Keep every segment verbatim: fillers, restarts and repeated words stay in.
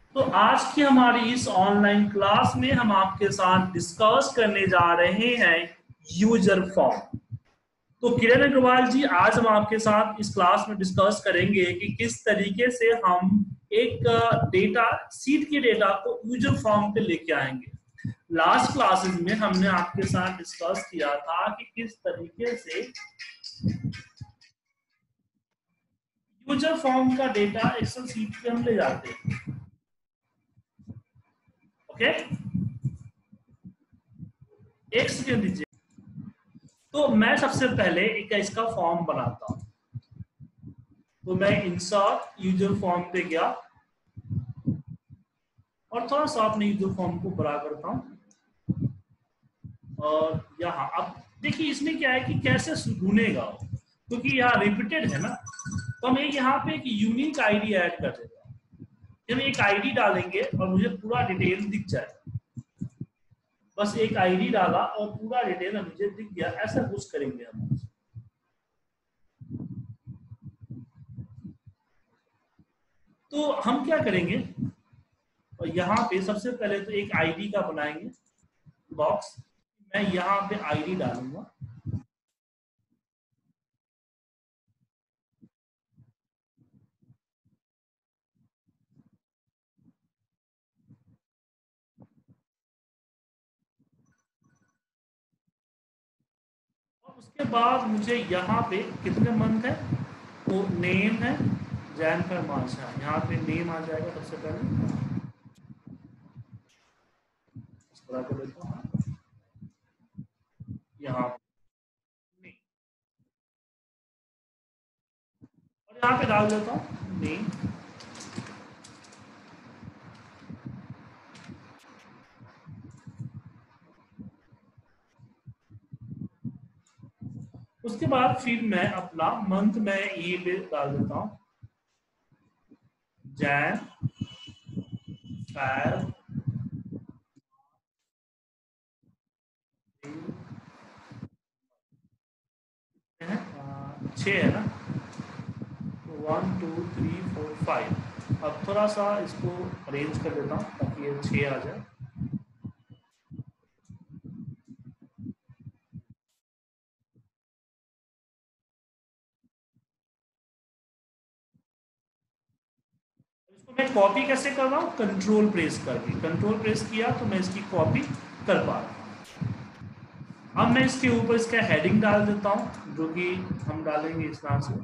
तो आज की हमारी इस ऑनलाइन क्लास में हम आपके साथ डिस्कस करने जा रहे हैं यूजर फॉर्म। तो किरण अग्रवाल जी, आज हम आपके साथ इस क्लास में डिस्कस करेंगे कि किस तरीके से हम एक डेटा सीट के डेटा को यूजर फॉर्म पे लेके आएंगे। लास्ट क्लासेस में हमने आपके साथ डिस्कस किया था कि किस तरीके से यूजर फॉर्म का डेटा एक्सेल सीट पे हम ले जाते हैं। ओके, एक सेकेंड दीजिए। तो मैं सबसे पहले एक इसका फॉर्म बनाता हूं। तो मैं इंसर्ट यूजर फॉर्म पे गया और थोड़ा सा अपने यूजर फॉर्म को बड़ा करता हूं। और यहाँ अब देखिए इसमें क्या है कि कैसे ढूंढेगा, क्योंकि यहाँ रिपीटेड है ना। तो हम एक यहाँ पे एक यूनिक आईडी ऐड कर देता हूँ। हम एक आईडी डालेंगे और मुझे पूरा डिटेल दिख जाएगा। बस एक आईडी डाला और पूरा डिटेल मुझे दिख गया, ऐसा कुछ करेंगे हम। तो हम क्या करेंगे, और यहाँ पे सबसे पहले तो एक आईडी का बनाएंगे बॉक्स। मैं यहाँ पे आईडी डालूंगा। और उसके बाद मुझे यहाँ पे कितने मंथ है, तो नेम है जैन का मार्च है। यहाँ पे नेम आ जाएगा सबसे पहले। इस तरह को देता हूँ यहाँ पे, और यहाँ पे डाल देता हूँ नेम। उसके बाद फिर मैं अपना मंथ में ये पे डाल देता हूँ, जैन फैब छः है ना। तो one two three four five. अब थोड़ा सा इसको अरेंज कर देता हूँ ताकि ये छः आ जाए। इसको मैं कॉपी कैसे कर रहा हूँ, कंट्रोल प्रेस करके। कंट्रोल प्रेस किया तो मैं इसकी कॉपी कर पा रहा हूँ। अब मैं इसके ऊपर इसका हेडिंग डाल देता हूँ, जो कि हम डालेंगे इस तरह से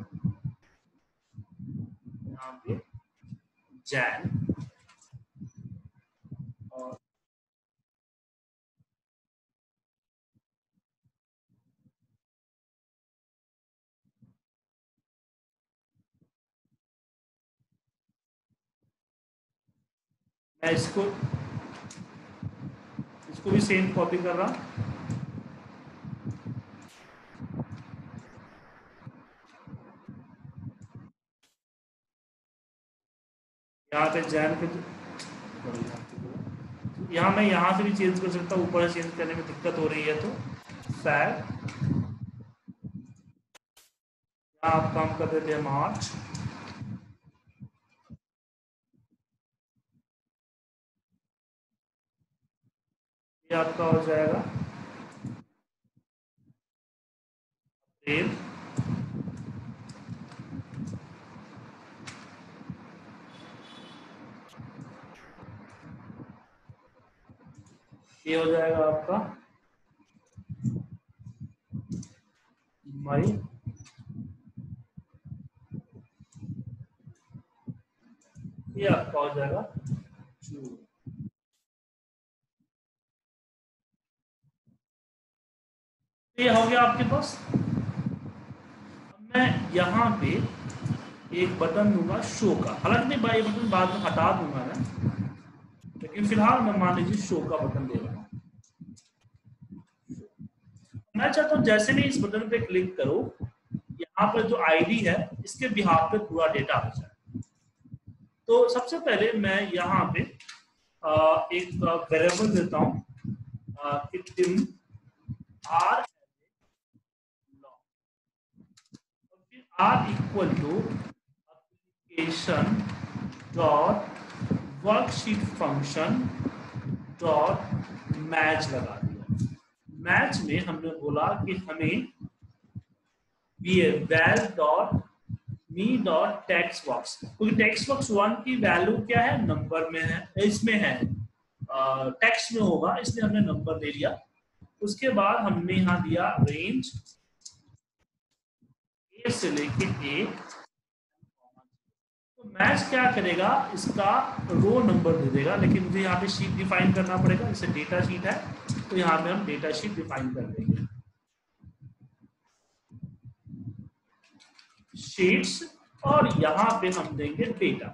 यहाँ पे जैन। और मैं इसको इसको भी सेम कॉपी कर रहा हूँ। यहाँ पे जैन पे यहाँ मैं यहाँ से भी चेंज कर सकता हूँ, ऊपर से चेंज करने में दिक्कत हो रही है तो फैब। यहाँ आप काम कर देते हैं मार्च। ये आपका हो जाएगा अप्रैल। ये हो जाएगा आपका मई। ये आपका हो जाएगा जून। ये हो गया आपके पास। अब मैं यहाँ पे एक बटन दूंगा शो का। हालांकि मैं बाई बटन बाद में हटा दूंगा ना, लेकिन फिलहाल मैं मान लीजिए शो का बटन दे रहा हूँ। मैं चाहता हूँ जैसे मैं इस बटन पे क्लिक करूँ, यहाँ पर जो आईडी है इसके बिहाफ पे पूरा डेटा आ जाए। तो सबसे पहले मैं यहाँ पे आ, एक वेरिएबल देता हूँ कि टिम आर और फिर R equal to application dot worksheet function dot match लगा दिया। मैच में हमने बोला कि हमें ये val dot me dot text box, क्योंकि टेक्स्ट बॉक्स वन की वैल्यू क्या है, नंबर में है, इसमें है टेक्स्ट में होगा, इसलिए हमने नंबर ले लिया। उसके बाद हमने यहाँ दिया रेंज ए से लेके ए। तो मैच क्या करेगा, इसका रो नंबर दे देगा, लेकिन मुझे यहाँ पे शीट डिफाइन करना पड़ेगा, जैसे डेटा शीट है तो यहाँ पे हम डेटा शीट डिफाइन कर देंगे, शीट्स, और यहाँ पे हम देंगे डेटा।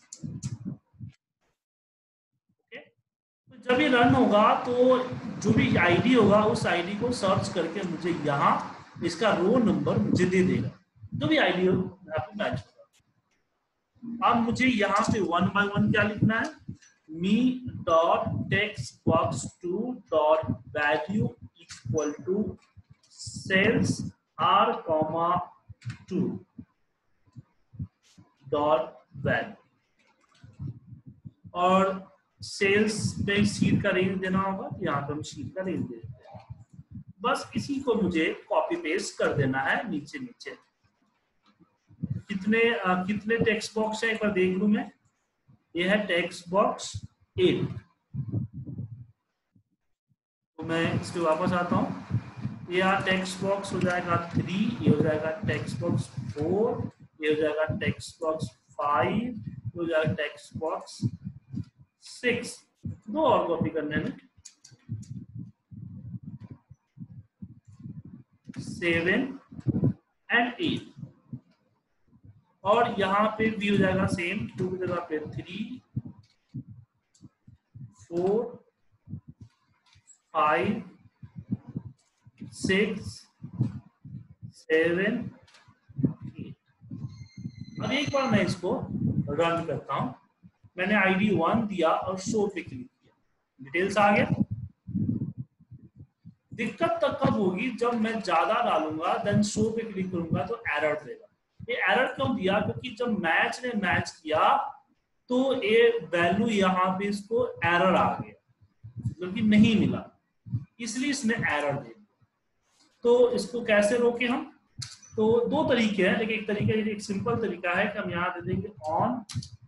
ओके, तो जब ये रन होगा तो जो भी आईडी होगा उस आईडी को सर्च करके मुझे यहाँ इसका रो नंबर मुझे दे देगा, जो भी आईडी हो यहाँ पे मैच होगा। अब मुझे यहाँ पे वन बाय वन क्या लिखना है, me dot text box two dot value equal to cells R comma two dot value, और सेल्स पे शीट का रेंज देना होगा, तो यहाँ पे हम शीट का रेंज दे देते हैं। बस इसी को मुझे कॉपी पेस्ट कर देना है नीचे नीचे। कितने आ, कितने टेक्स्ट बॉक्स है एक बार देख लूं मैं, ये है टेक्स्ट बॉक्स एट। तो मैं इस पे वापस आता हूँ, ये यहाँ टेक्स्ट बॉक्स हो जाएगा थ्री, ये हो जाएगा टेक्स्ट बॉक्स फोर, ये हो जाएगा टेक्स्ट बॉक्स फाइव, ये हो जाएगा टेक्स्ट बॉक्स सिक्स। दो और कॉपी करने में, सेवन एंड एट, और यहाँ पे भी हो जाएगा सेम, टू की जगह पे three, four, five, six, seven, eight. अब एक बार मैं इसको रन करता हूं, मैंने आईडी वन दिया और शो पे क्लिक किया, डिटेल्स आ गया। दिक्कत तब कब होगी, जब मैं ज्यादा डालूंगा, देन शो पे क्लिक करूंगा तो एरर देगा। ये एरर क्यों दिया, क्योंकि जब मैच ने मैच किया तो ये वैल्यू यहाँ पे इसको एरर आ गया, मतलब कि नहीं मिला, इसलिए इसने एरर दे दिया। तो इसको कैसे रोके हम, तो दो तरीके हैं, लेकिन एक तरीका, एक सिंपल तरीका है कि हम यहाँ दे देंगे ऑन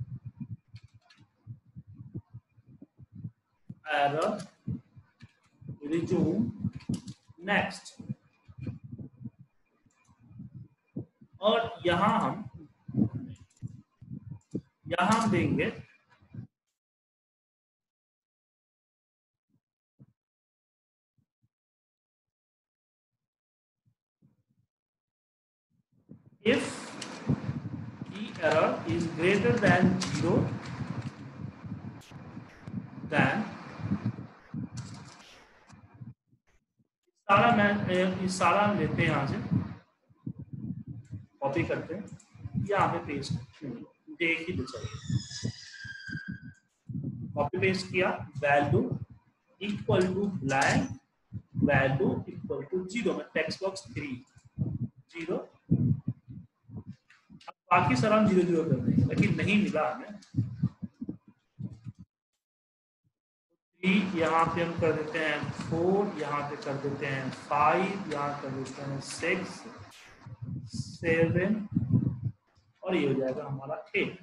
एरर रिज्यूम नेक्स्ट, और यहां हम यहां हम देंगे if the error is greater than zero, then सारा मैं इस सारा हम लेते हैं, यहाँ से कॉपी करते हैं, यहाँ पे पेस्ट, मुझे एक ही चाहिए, कॉपी पेस्ट किया, value equal to blank, value equal to zero, में टेक्स्ट बॉक्स थ्री जीरो, अब बाकी सारा हम जीरो जीरो कर देंगे, लेकिन नहीं मिला हमें। यहाँ पे हम कर देते हैं फोर, यहाँ पे कर देते हैं फाइव, यहाँ कर देते हैं सिक्स, सेवन, और ये हो जाएगा हमारा एट।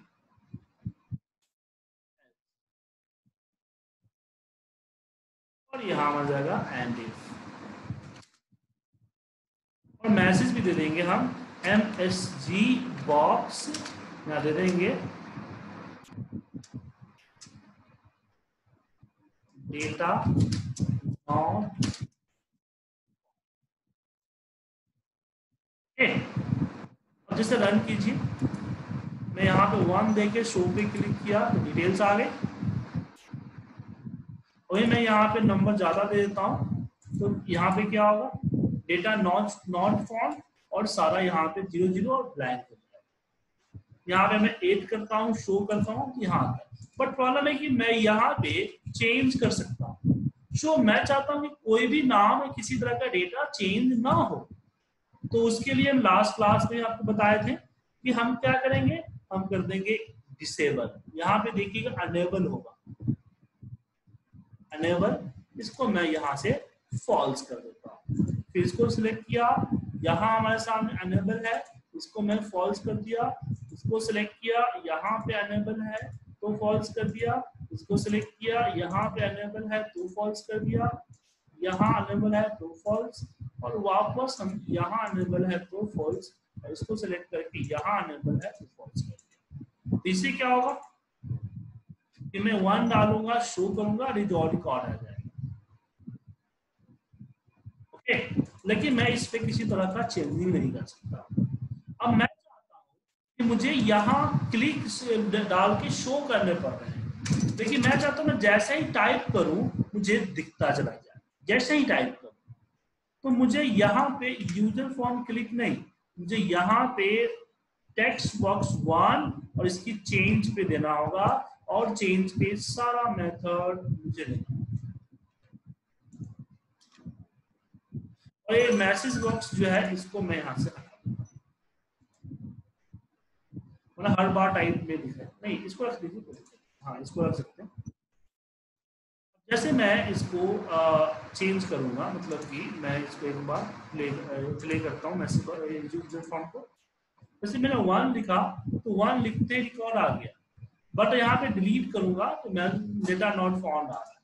और यहाँ आ जाएगा एंड इफ, और मैसेज भी दे देंगे हम एम एस जी बॉक्स, यहाँ दे देंगे डेटा नॉट। अब जैसे रन कीजिए, मैं यहाँ पे वन देके शो पे क्लिक किया तो डिटेल्स आ गए, वही मैं यहाँ पे नंबर ज्यादा दे देता हूँ तो यहाँ पे क्या होगा, डेटा नॉट नॉट फाउंड, और सारा यहाँ पे जीरो जीरो और ब्लैंक हो जाएगा। यहाँ पे मैं एड करता हूँ, शो करता हूँ, यहाँ आता है, बट प्रॉब्लम है कि मैं यहाँ पे चेंज कर सकता हूँ। शो मैं चाहता हूँ कि कोई भी नाम या किसी तरह का डेटा चेंज ना हो, तो उसके लिए हम लास्ट क्लास में आपको बताए थे कि हम क्या करेंगे, हम कर देंगे डिसेबल, यहाँ पे देखिएगा अनेबल होगा, अनेबल, इसको मैं यहाँ से फॉल्स कर देता हूँ। फिर इसको सिलेक्ट किया, यहाँ हमारे सामने अनेबल है, इसको मैं फॉल्स कर दिया, इसको सिलेक्ट किया, यहाँ पे अनेबल है तो फॉल्स कर दिया, इसको सिलेक्ट किया, यहाँ पे अनेबल है तो फॉल्स कर दिया, यहाँ अनेबल है तो फॉल्स, और वापस हम यहाँ अनेबल है तो फॉल्स, और इसको सिलेक्ट करके यहाँ अनेबल है तो फॉल्स कर दिया। तो इससे क्या होगा कि मैं वन डालूंगा, शो करूंगा, रिजॉल्व रिकॉर्ड आ जाएगा। ओके, लेकिन मैं इस पे किसी तरह का चेंजिंग नहीं कर सकता। अब मैं चाहता हूं कि मुझे यहाँ क्लिक डाल के शो करने पड़ रहे हैं, लेकिन मैं चाहता हूं मैं जैसे ही टाइप करूं मुझे दिखता चला जाए, जैसे ही टाइप करूं। तो मुझे यहाँ पे यूजर फॉर्म क्लिक नहीं, मुझे यहाँ पे टेक्स्ट बॉक्स वन और इसकी चेंज पे देना होगा, और चेंज पे सारा मेथड मुझे लेना, और ये मैसेज बॉक्स जो है इसको मैं यहाँ से मतलब हर बार टाइप में दिखा नहीं, इसको रख दीजिए, हाँ इसको रख सकते हैं। जैसे मैं इसको चेंज करूंगा, मतलब कि मैं इसको एक बार प्ले प्ले करता हूँ मैसेज यूजर फॉर्म को। जैसे मैंने वन लिखा तो वन लिखते ही रिकॉर्ड आ गया, बट यहाँ पे डिलीट करूंगा तो मैं डेटा नॉट फाउंड आ रहा है,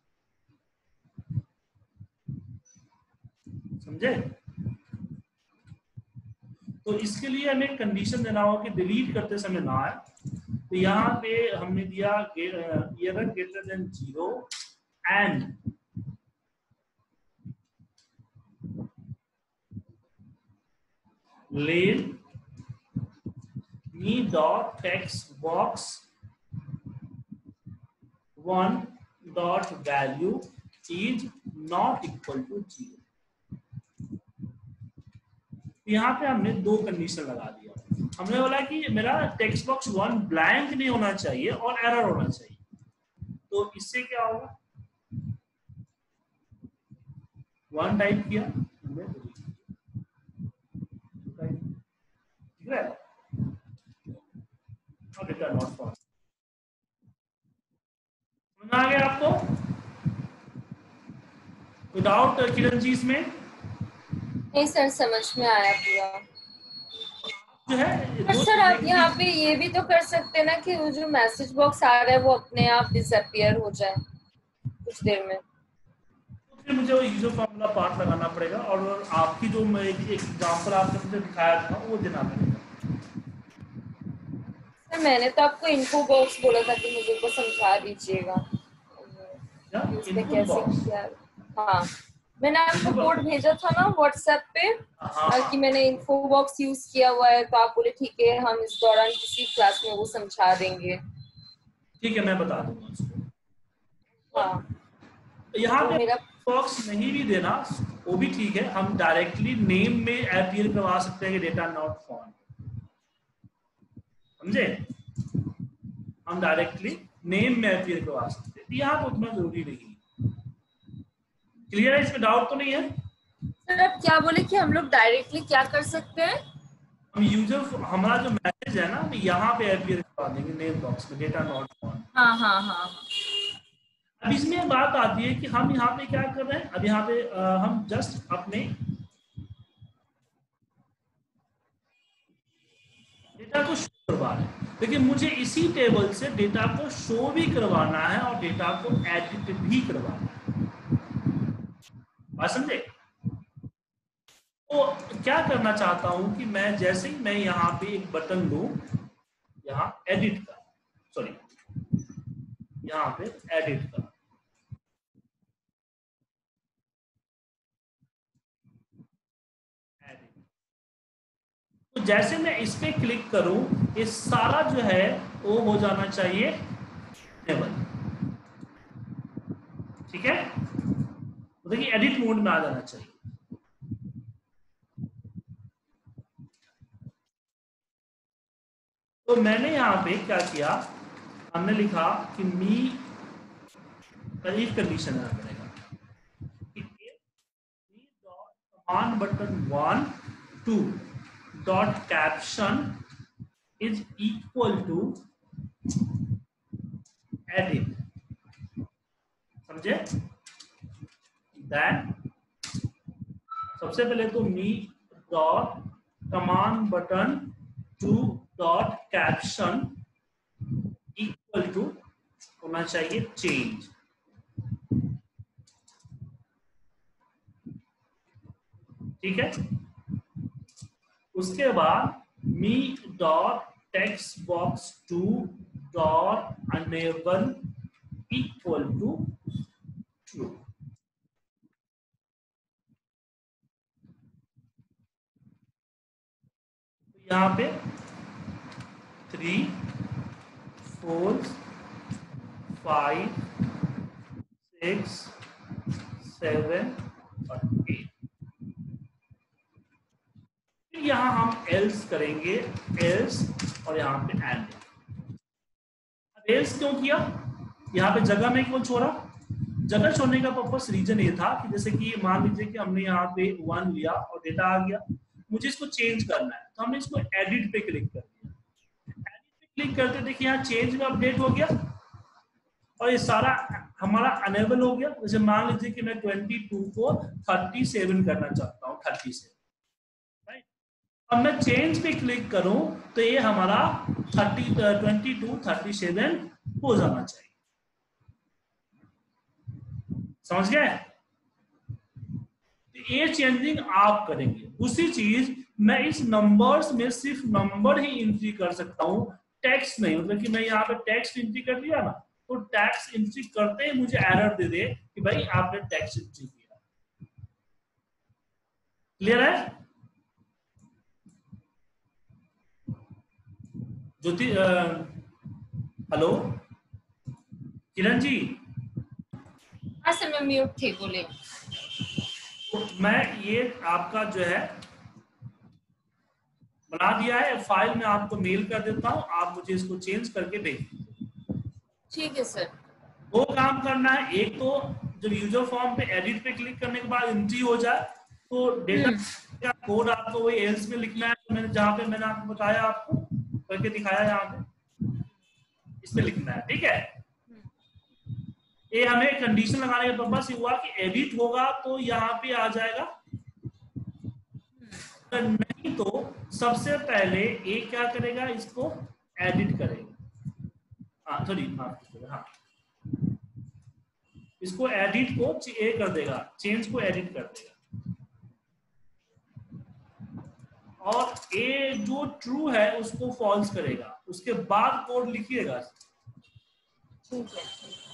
समझे? तो इसके लिए हमें कंडीशन देना होगा कि डिलीट करते समय ना आए। तो यहाँ पे हमने दिया error greater than zero and len me dot text box one dot value is not equal to zero। यहाँ पे हमने दो कंडीशन लगा दिया, हमने बोला कि मेरा टेक्स्ट बॉक्स वन ब्लैंक नहीं होना चाहिए और एरर होना चाहिए। तो इससे क्या होगा, वन टाइप किया हमने, ठीक है, और डेटा नॉट फाउंड। समझ आ गया आपको विदाउट किरण जी इसमें? नहीं सर, समझ में आया पूरा। जो है पर सर आप यहाँ पे ये भी तो कर सकते हैं ना कि वो जो मैसेज बॉक्स आ रहा है वो अपने आप डिसअपियर हो जाए कुछ देर में। तो फिर मुझे वो यूजर फॉर्मूला पार्ट लगाना पड़ेगा, और आपकी जो मैं एक एग्जांपल आपने मुझे दिखाया था वो देना पड़ेगा। सर मैंने तो आपको इन्फो बॉक्स बोला था कि मुझे को समझा दीजिएगा इसमें कैसे किया। हाँ मैंने आपको कोड भेजा था ना व्हाट्सएप पे कि मैंने इन्फो बॉक्स यूज किया हुआ है, तो आप बोले ठीक है हम इस दौरान किसी क्लास में वो समझा देंगे। ठीक है, मैं बता दूंगा उसको। हाँ यहाँ तो पे मेरा बॉक्स नहीं भी देना वो भी ठीक है, हम डायरेक्टली नेम में अपीयर करवा सकते हैं कि डेटा नॉट फाउंड, समझे? हम डायरेक्टली नेम में अपीयर करवा सकते हैं, यहाँ तो उतना जरूरी नहीं। क्लियर है, इसमें डाउट तो नहीं है? सर आप क्या बोले कि हम लोग डायरेक्टली क्या कर सकते हैं? हम यूजर हमारा जो मैसेज है ना हम यहाँ पे अपीयर करवा देंगे नेम बॉक्स में डेटा नॉट फाउंड। हाँ हाँ हाँ। अब इसमें बात आती है कि हम यहाँ पे क्या कर रहे हैं, अब यहाँ पे आ, हम जस्ट अपने डेटा को शो करवा रहे हैं, लेकिन मुझे इसी टेबल से डेटा को शो भी करवाना है और डेटा को एडिट भी करवाना है, बात समझे? तो क्या करना चाहता हूं कि मैं जैसे ही मैं यहाँ पे एक बटन लूं, यहाँ एडिट का, सॉरी यहाँ पे एडिट का, एडिट, तो जैसे मैं इस पे क्लिक करूं ये सारा जो है वो हो जाना चाहिए टेबल, ठीक है? तो देखिए एडिट मोड में आ जाना चाहिए। तो मैंने यहाँ पे क्या किया, हमने लिखा कि मी इफ कंडीशन है पड़ेगा कि dot command button one two dot caption is equal to edit, समझे? Then सबसे पहले तो me dot command button to dot caption equal to होना चाहिए change, ठीक है? उसके बाद me dot text box to dot enable equal to true. यहाँ पे three four five six seven और एट, फिर यहाँ हम एल्स करेंगे, एल्स और यहाँ पे एंड। अब एल्स क्यों किया? यहाँ पे जगह में क्यों छोड़ा? जगह छोड़ने का पर्पस रीजन ये था कि जैसे कि मान लीजिए कि हमने यहाँ पे वन लिया और डेटा आ गया, मुझे इसको चेंज करना है, तो हमने इसको एडिट पे क्लिक कर दिया। एडिट पे क्लिक करते देखिए यहाँ चेंज में अपडेट हो गया और ये सारा हमारा अनेबल हो गया। जैसे मान लीजिए कि मैं बाईस को सैंतीस करना चाहता हूँ, सैंतीस, राइट? अब मैं चेंज पे क्लिक करूं तो ये हमारा तीस, बाईस, सैंतीस हो जाना चाहिए। समझ गए? ये चेंजिंग आप करेंगे। दूसरी चीज, मैं इस नंबर्स में सिर्फ नंबर ही एंट्री कर सकता हूं, टेक्स्ट नहीं। मतलब कि मैं यहाँ पे टेक्स्ट एंट्री कर दिया ना, तो टेक्स्ट एंट्री करते ही मुझे एरर दे दे कि भाई आपने टेक्स्ट एंट्री किया। क्लियर है? ज्योति, हेलो किरण जी। हाँ सर, मैं म्यूट थी, बोले। तो मैं ये आपका जो है बना दिया है, फाइल में आपको मेल कर देता हूं, आप मुझे इसको चेंज करके भेज दीजिए। ठीक है सर। दो काम करना है, एक तो जब यूजर फॉर्म पे एडिट पे क्लिक करने के बाद एंट्री हो जाए तो डेटा का कोड आपको वही एल्स में लिखना है, मैंने जहां पे मैंने आपको बताया, आपको करके दिखाया, यहाँ पे इसमें लिखना है, ठीक है? ये हमें कंडीशन लगाने का पर्पस हुआ कि एडिट होगा तो यहाँ पे आ जाएगा, तो नहीं तो सबसे पहले ये क्या करेगा, इसको एडिट करेगा। हाँ सॉरी, हाँ इसको एडिट को ए कर देगा, चेंज को एडिट कर देगा, और ए जो ट्रू है उसको फॉल्स करेगा, उसके बाद कोड लिखिएगा। ठीक है।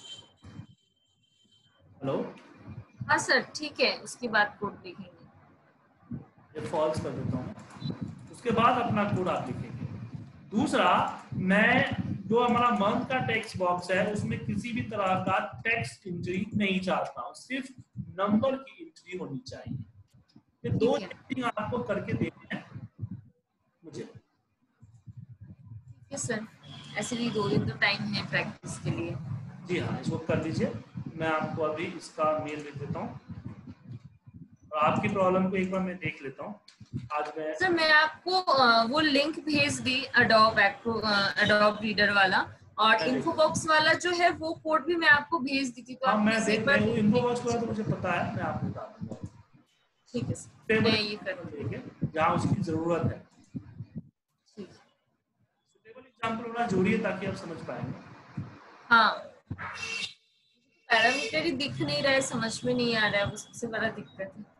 हेलो, हाँ सर ठीक है, उसके बाद कोड लिखेंगे। ये फॉल्स कर देता हूँ, उसके बाद अपना कोड आप लिखेंगे। दूसरा, मैं जो हमारा मंथ का टेक्स्ट बॉक्स है उसमें किसी भी तरह का टेक्स्ट एंट्री नहीं चाहता हूँ, सिर्फ नंबर की एंट्री होनी चाहिए। ये दो चीजें आपको करके देने हैं मुझे। ठीक है सर, ऐसे भी दो दिन तो टाइम है प्रैक्टिस के लिए। जी हाँ, इसको कर दीजिए। मैं आपको अभी इसका मेल लिख देता हूँ और आपकी प्रॉब्लम को एक बार मैं देख लेता हूँ। आज मैं सर मैं आपको वो लिंक भेज दी एडोब एडोब रीडर वाला, और इन्फो बॉक्स वाला जो है वो कोड भी मैं आपको भेज दी थी, तो हाँ, आप मैं देख मैं वो इन्फो बॉक्स वाला तो मुझे पता है, मैं आपको बता दूंगा। ठीक है सर, मैं ये कर देंगे जहाँ उसकी जरूरत है। ठीक है, सुटेबल एग्जांपल होना जरूरी है ताकि आप समझ पाएंगे। हाँ, पैरामीटर ही दिख नहीं रहा है, समझ में नहीं आ रहा है, वो सबसे बड़ा दिक्कत है।